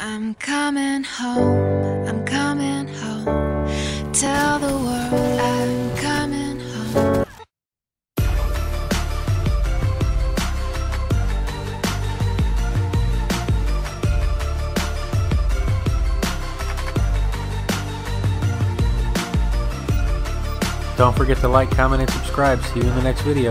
I'm coming home, I'm coming home. Tell the world I'm coming home. Don't forget to like, comment, and subscribe. See you in the next video.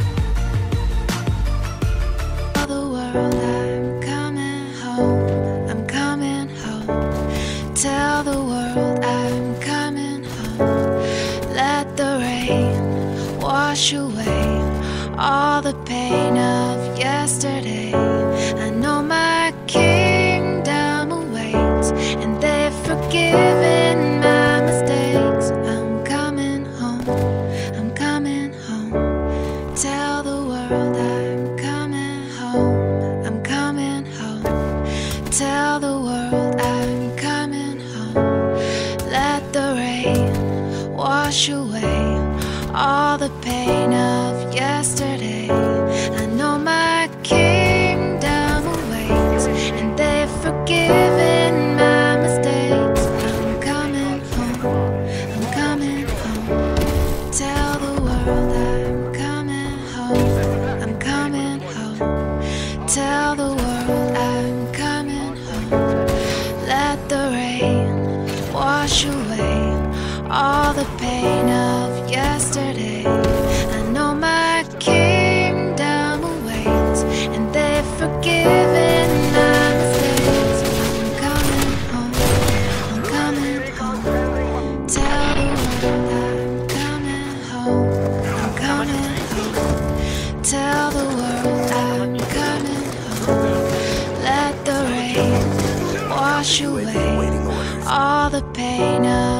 Tell the world I'm coming home, I'm coming home. Tell the world I'm coming home. Let the rain wash away all the pain of yesterday. I know my kingdom awaits, and they've forgiven my mistakes. I'm coming home, I'm coming home. Tell the world I'm coming home, I'm coming home. Tell the world I'm coming home. Let the rain wash away all the pain of yesterday. I know my kingdom awaits, and they've forgiven my mistakes. I'm coming home, I'm coming home. Tell the world I'm coming home, I'm coming home. Tell the world I'm coming home. Let the rain wash away all the pain of yesterday. I know my kingdom awaits, and they've forgiven my mistakes. I'm coming home, I'm coming home. Tell the world I'm coming home, I'm coming home. Tell the world I'm coming home. Let the rain wash away all the pain of